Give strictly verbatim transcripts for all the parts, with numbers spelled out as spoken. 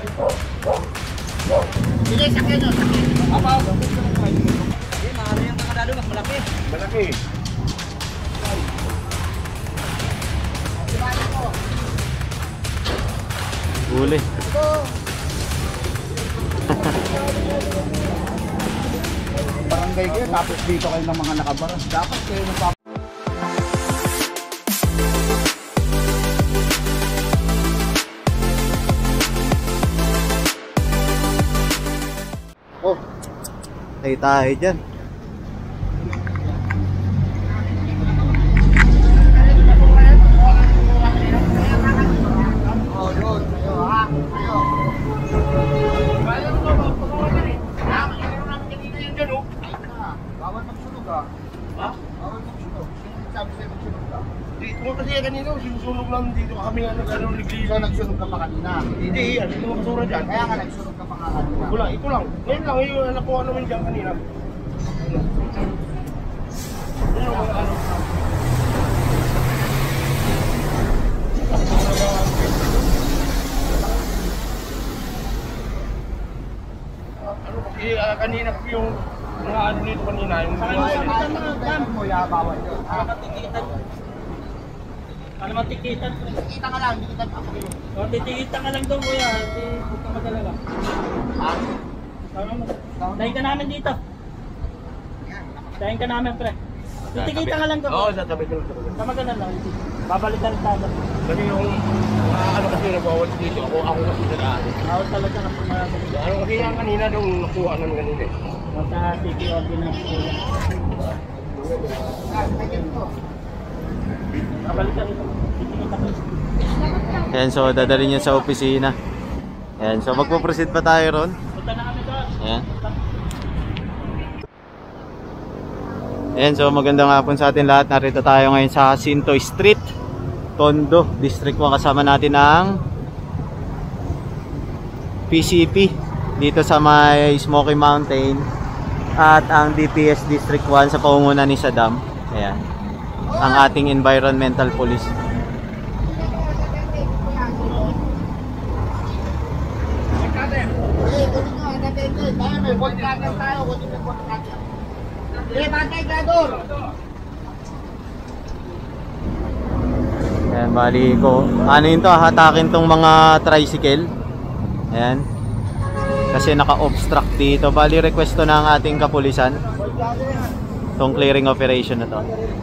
Sige, sakyan nyo, sakyan. Apa? Hindi, maaari yung kakadalo, mas malaki. Malaki. Huli. Barangay kayo, tapos dito kayo ng mga nakabaras. Dapat kayo nagpapalaki. Oh, tayo tayo dyan. Bawal magsunog ah. Ha? Bawal magsunog. Sino sabi sa'yo magsunog ka? Dito mo kasi kanina, sinusunog lang dito kami nga nagkaroon ligli. So nagsunog ka pa kanina. Hindi, ano yung mga basura dyan? Kaya nga nagsunog ka pa kanina. Ito lang, ito lang. Ngayon lang, yung nakuha namin dyan kanina. Ano yung mga ano? Ano kasi ah, kanina kasi yung mga ano nito kanina, yung mga Kaya mo ya bawal yun. Ah, Ano matikitan? kita ka lang, hindi kita papakilo. O, titikitan ka lang doon, kuya. Di, huwag ka madalaga. Ha? Tama mo. Dahin ka namin dito. Dahin ka namin, pre. Titikitan ka lang doon. Oo, tatabi ko lang. Tama ka na lang. Babalik ka rin tayo. Kasi yung mga ano kasi nagwawal dito, ako ako kasi nag-aari. Bawal talaga na pumarami. Ano kasi yung kanina nung nakuha namin kanina eh. Sa T P ordinance, kuya. Babalik ka rin. Titikitan ka rin. Ayan, so dadalhin niya sa opisina. Ayan, so magpo-proceed pa tayo ron. Punta na kami doon. Ayan. Ayan, so magandang hapon sa atin lahat. Narito tayo ngayon sa Jacinto Street, Tondo, District one. Kasama natin ang P C P dito sa may Smoky Mountain at ang D P S District one sa pangunguna ni Saddam. Ayan, ang ating Environmental Police. Ayan, bali ko. Ano yun to? Hatakin tong mga tricycle. Ayan. Kasi naka-obstruct dito. Bali request to ng ating kapulisan. Tong clearing operation na to.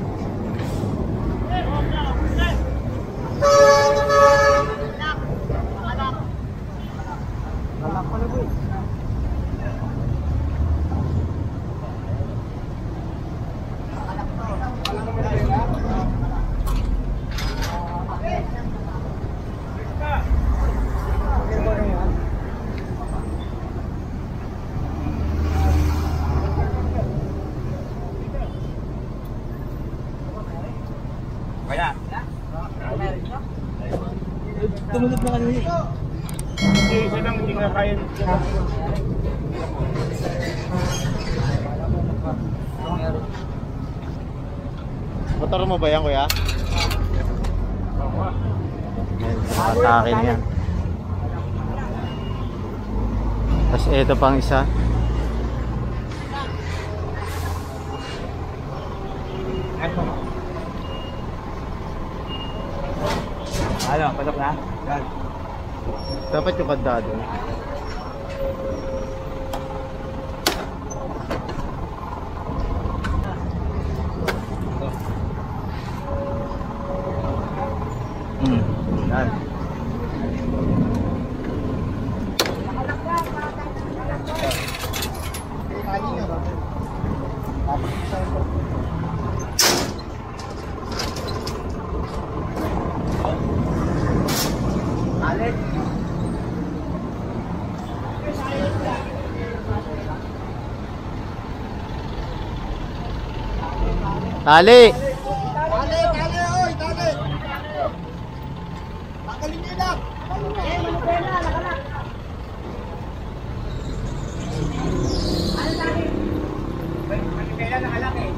Kaya? Tumulog na kanina. Hindi, isa lang hindi nga kaya. Motor mo ba yan, kuya? Ayan, nakatakin yan. Tapos ito pang isa. Ano, pasok na? Yan. Dapat yung kandado. Hmm. Yan. Tali! Tali, tali, oy, tali. Tanggalin niyo lang. Eh, manupela, nakalak. Ano tali? Manupela, nakalak eh.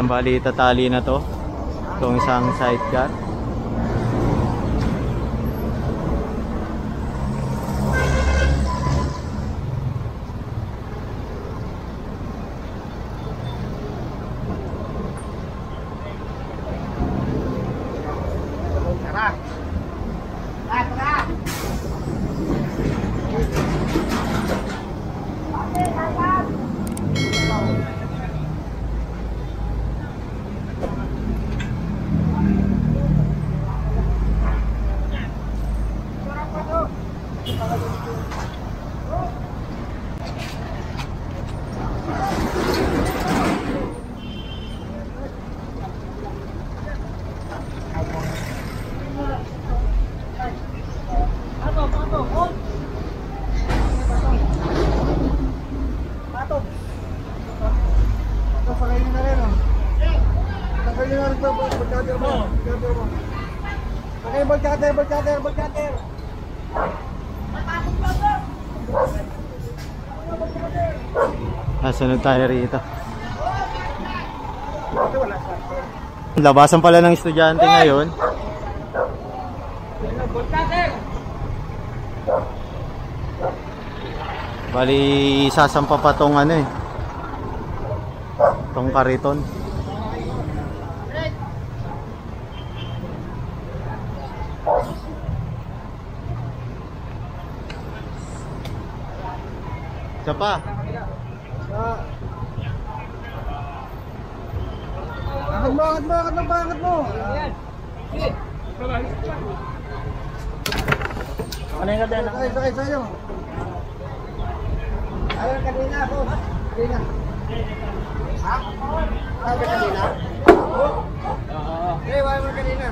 Ayan, bali tatali na to. Itong isang sidecar. Tara. Ah, tara. Okay, ball cutter, ball cutter, ball cutter. Ah, sunod tayo rito. Labasan pala ng estudyante ngayon. Bali, sasampa pa tong ano eh. Tong kariton. Isa pa. Angkat mo, angkat mo, angkat mo, angkat mo. Ano yung kadena? Sakay, sakay, sa'yo. Ayun, kanina ako. Kanina. Ha? Sabi kanina? Oo. Okay, wala mo kanina.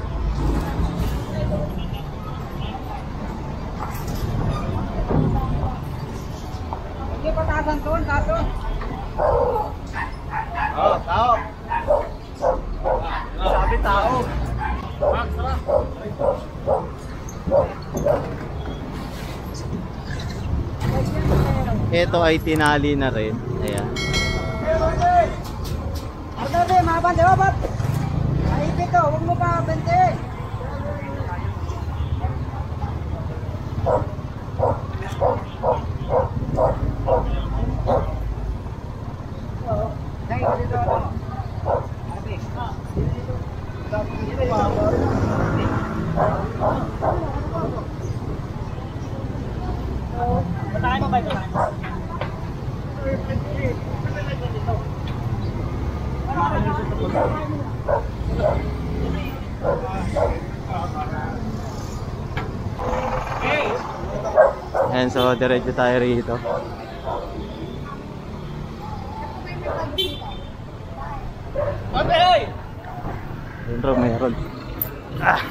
Hindi pa tasan to, taso. Oh, tao. Sabi tao. Max, tara. Ito ay tinali na rin. Ayan. Arda, maban, di ba, Bob? Maipit to, huwag mo pa, bente. Patayin mo ba ito? Ayan, so diretso tayo rito. Okay! Yun ro, meron. Ah.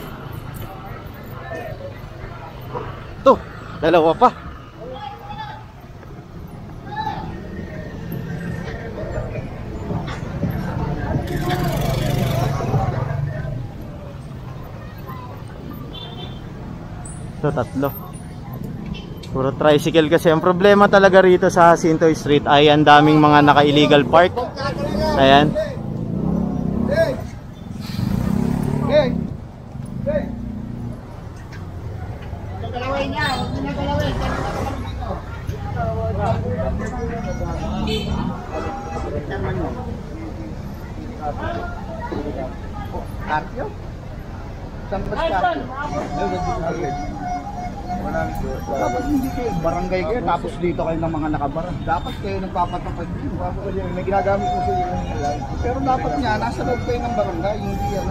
Ito, dalawa pa. Ito, tatlo. Puro tricycle kasi. Ang problema talaga rito sa Jacinto Street ay ang daming mga naka-illegal park. Ayan. Hey! Hey! Hey! Galawin niya, huwag mo na galawin. Artyo? Saan ba siya? Dapat hindi kayo, barangay kayo, tapos dito kayo ng mga nakabara. Dapat kayo nagpapatapad din. May ginagamit ko sa iyo. Pero dapat nga, nasa loob kayo ng barangay, hindi ano.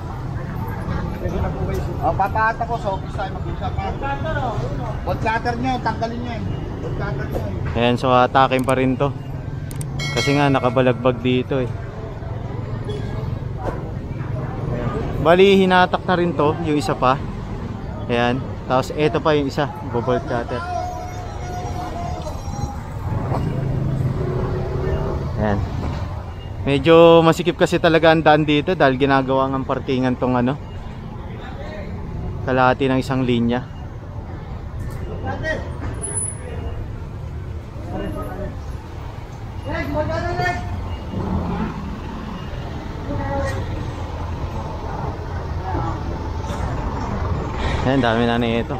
Oh, papaata ko sa office tayo mag-usap. Wall cutter niya, tanggalin niya. Wall cutter niya. Ayan, so atakin pa rin to. Kasi nga nakabalagbag dito eh. Bali, hinatak na rin to, yung isa pa. Ayan. Tapos eto pa yung isa, bobolt cutter. Ayan. Medyo masikip kasi talaga ang daan dito dahil ginagawa ng parkingan tong ano, kalahati ng isang linya. Ayan, dami na nito.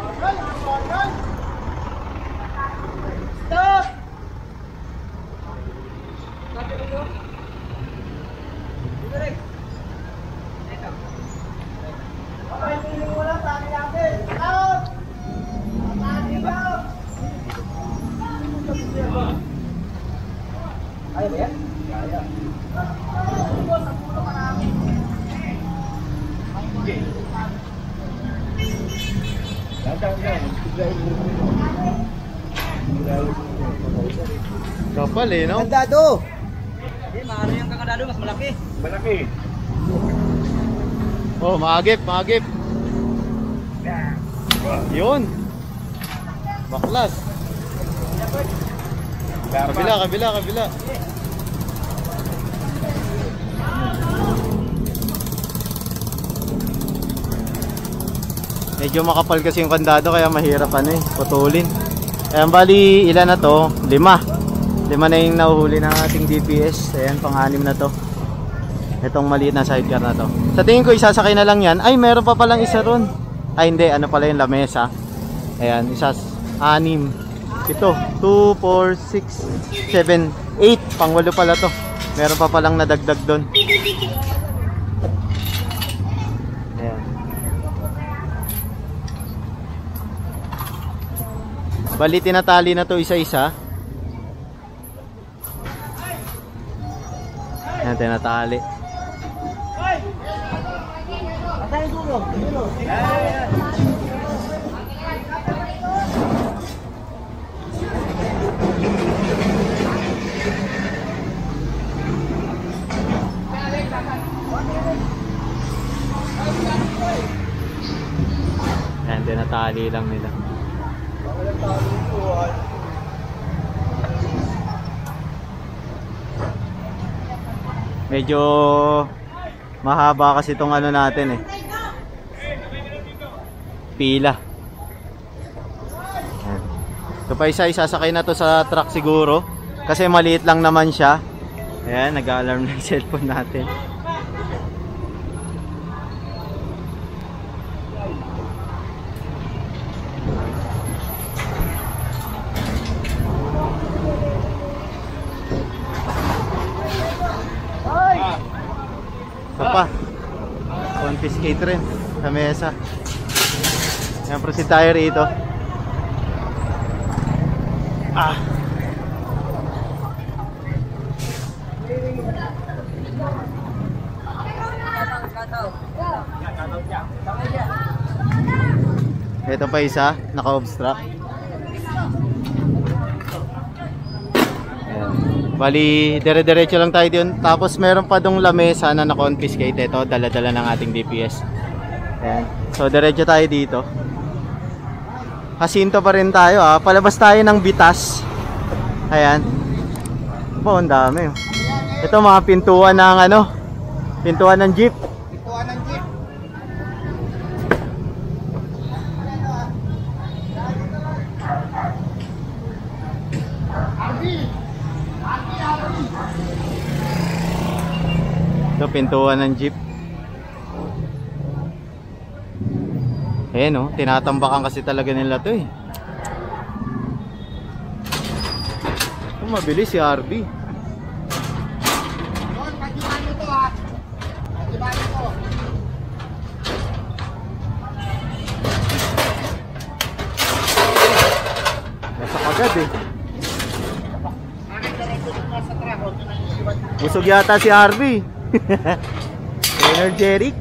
Kapal eh, no? Kandado! Eh, maano yung kakadado, mas malaki. Malaki. Oh, maagip, maagip. Yun. Baklas. Kabila, kabila, kabila. Medyo makapal kasi yung kandado kaya mahirap ano eh, putulin. Ayan, bali ilan na to? Lima. Lima na yung nahuhuli ng ating D P S. Ayan, pang-anim na to. Itong maliit na sidecar na to. Sa tingin ko isasakay na lang yan. Ay, meron pa palang isa ron. Ay, hindi. Ano pala yung lamesa. Ayan, isas. Anim. Ito. two, four, six, seven, eight. Pangwalo pala to. Meron pa palang nadagdag doon. Ayan. Bali, tinatali na to isa-isa. Ayan, tinatali. Patay dulo. Dulo. Ayan, tinatali lang nila. Medyo mahaba kasi itong ano natin eh, pila. Ayan. Ito pa isa, isasakay na to sa truck siguro kasi maliit lang naman siya. Ayan, nag-alarm na yung cellphone natin. Ito pa, confiscate rin sa mesa. Ayan, proceed tayo rito. Ah. Ito pa isa, naka-obstruct. Ayan. Bali, dire-diretso lang tayo doon. Tapos meron pa dong lamesa na na-confiscate. Ito, dala-dala ng ating D P S. Ayan. So, diretso tayo dito. Jacinto pa rin tayo ha. Palabas tayo ng Bitas. Ayan. Po, ang dami. Oh. Ito mga pintuan ng ano, pintuan ng jeep. Pintuan ng jeep. Ito, pintuan ng jeep. Ayan oh, tinatambakan kasi talaga nila to eh. Oh, mabilis si R B. Doon, pag-iban nyo to ha. Pag-iban nyo to. Nasa kagad eh. Busog yata si R B. Energetic.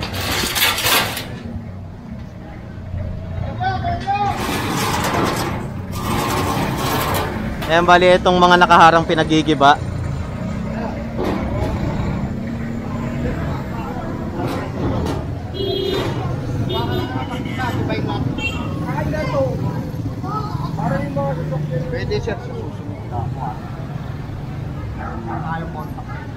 Ayan, bali itong mga nakaharang pinagigiba. Pwede sir sa susunod na ako. Ayaw mo.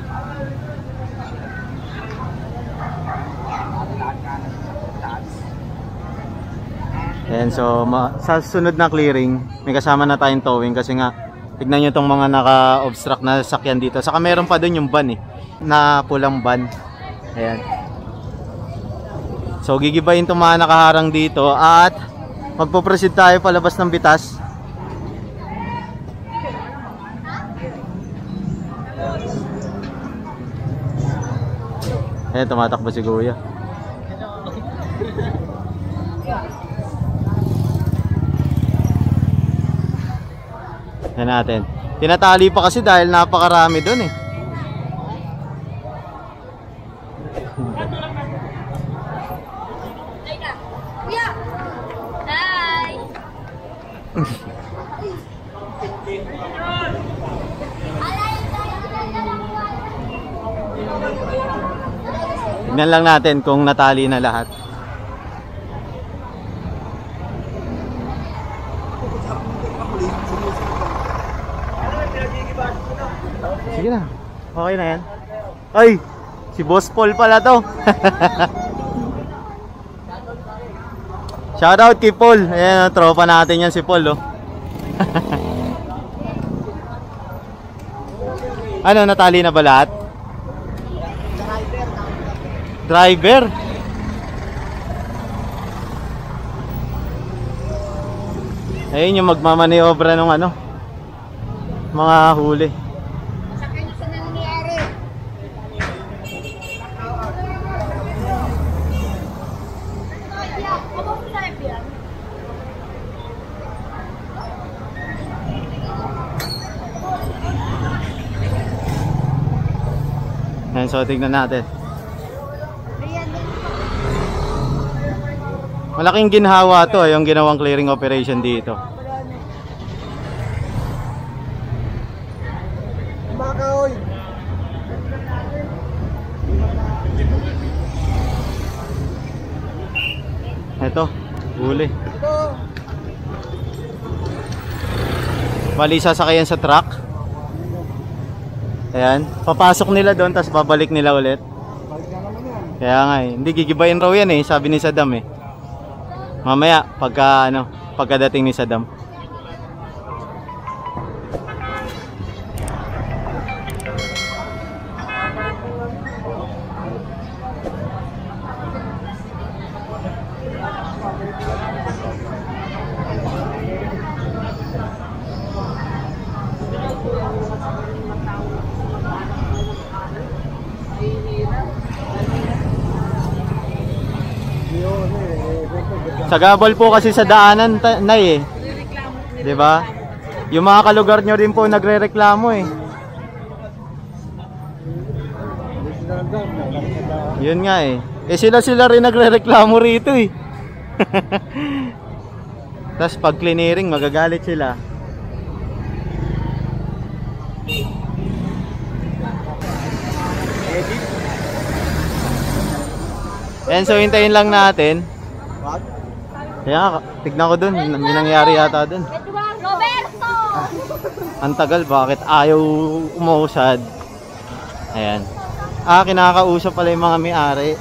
Ayan, so ma sa sunod na clearing, may kasama na tayong towing kasi nga tignan nyo itong mga naka-obstruct na sasakyan dito. Saka meron pa dun yung van eh, na pulang van. Ayan. So gigibayin itong mga nakaharang dito at magpo-proceed tayo palabas ng bitas. Ayan, tumatakbo si Kuya. Ayan natin. Tinatali pa kasi dahil napakarami dun eh. Kuya! Hi! Tignan lang natin kung natali na lahat. Sige na. Okay na yan. Ay! Si Boss Paul pala to. Shoutout kay Paul. Ayan, tropa natin yan si Paul, oh. Ano, natali na ba lahat? Driver. Ayun yung magmamaniobra ng ano, mga huli. Sakay na sa nangyayari. Ayan, so tignan natin. Malaking ginhawa to, yung ginawang clearing operation dito. Makaoy. Ito, huli. Bali sasakayan sa truck. Ayan, papasok nila doon tapos babalik nila ulit. Kaya nga eh, hindi gigibayin raw yan eh, sabi ni Saddam eh. Mamaya pagka ano, pagkadating ni Saddam. Sagabal po kasi sa daanan na eh. 'Di ba? Yung mga kalugar nyo rin po nagrereklamo eh. Yun nga eh. Eh sila sila rin nagrereklamo rito eh. Tapos pag clearing magagalit sila. And so hintayin lang natin. Kaya tignan ko dun, may nangyari yata dun. Roberto! Ang tagal, bakit ayaw umuusad? Ayan. Ah, kinakausap pala yung mga may-ari.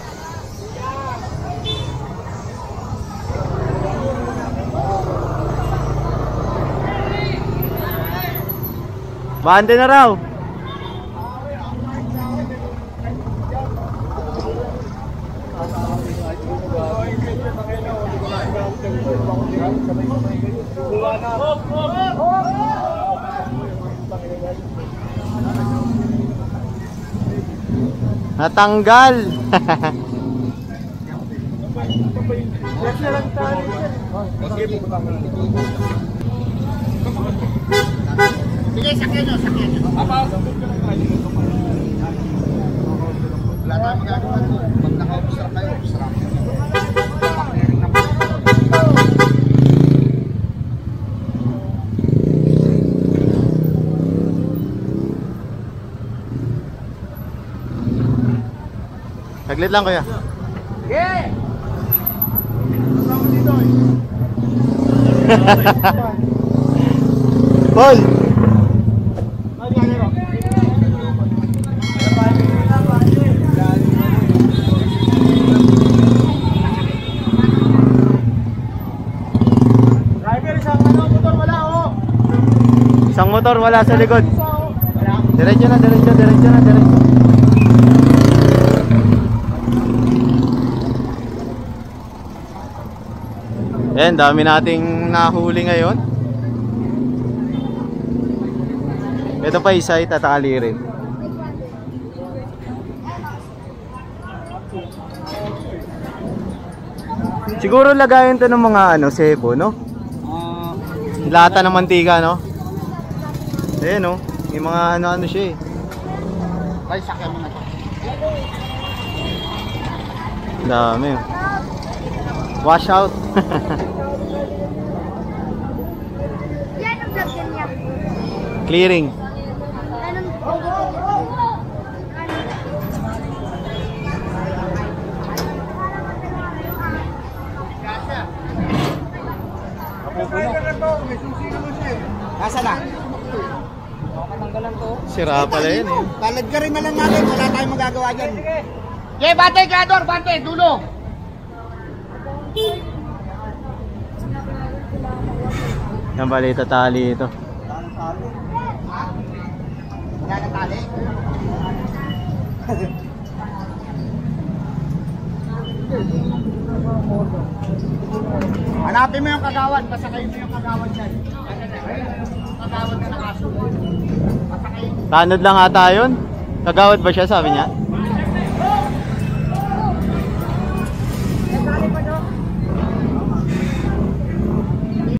Bande na raw. Natanggal. Sige, sakyan nyo, sakyan nyo. Wala tayong magagawa doon. Pag naka-obstruct kayo, obstruct. Saglit lang kuya. Yeah! Paul! Driver, isang ano, motor wala oh. Isang motor wala sa likod. Diretso na, diretso, diretso na, diretso. Yan, dami nating nahuli ngayon. Ito pa isa, itatali rin. Siguro lagayan to ng mga ano, sebo, no? Ah, Lata ng mantika, no? Ayan, no? May mga ano-ano siya eh. Ay, sakyan mo na to. Dami. Wash out. Yan ang vlog din niya. Clearing. Anong... Nasaan na? Sira pala yun eh. Talad ka rin na lang natin. Wala tayong magagawa dyan. Okay, bante, Kador, bante, dulo. Yan bali, tatali ito. Wala na tali. Hanapin mo yung kagawan. Pasakayin mo yung kagawan dyan. Kagawan ka na kaso. Pasakayin. Tanod lang ata yun. Kagawad ba siya, sabi niya?